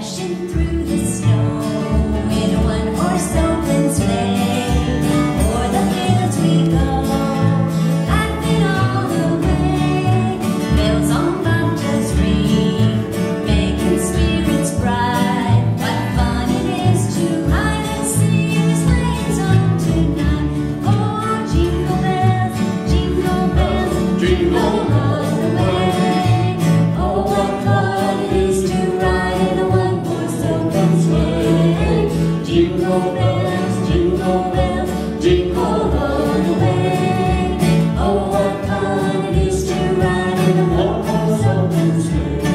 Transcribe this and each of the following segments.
dashing through the snow in a one-horse open sleigh. O'er the fields we go, laughing all the way. Bells on bunches ring, making spirits bright. What fun it is to ride and sing a sleigh song tonight. Oh, jingle bells, jingle bells, jingle all the way. Oh, what fun it is to ride in a one-horse open sleigh. Jingle bells, jingle bells, jingle all the way. Oh, what fun it is to ride in a one-horse open sleigh.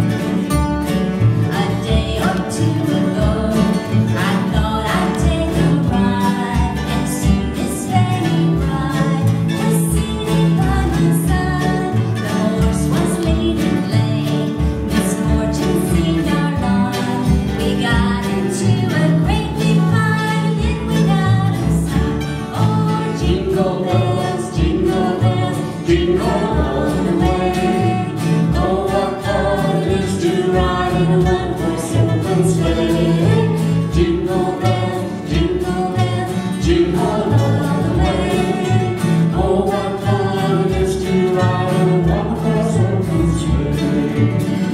A day or two ago, I thought I'd take a ride and see this sleigh ride. The seat by my side, the horse was late and lame. Misfortune seemed our lot. We got into a great big fight, yet we got aside. Oh, jingle bells, jingle all the way. Oh, what fun it is to ride in a one-horse open sleigh. Jingle bells, jingle all the way. Oh, what fun it is to ride in a one-horse open sleigh.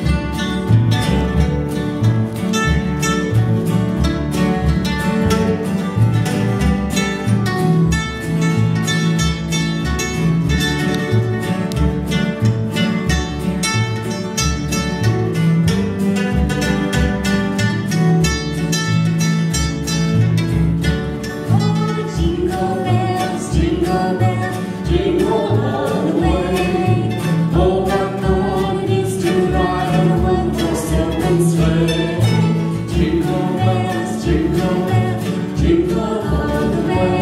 Oh, jingle bells, jingle all the way. Oh, what fun it is to ride in a one-horse open sleigh. Jingle bells, jingle all the way.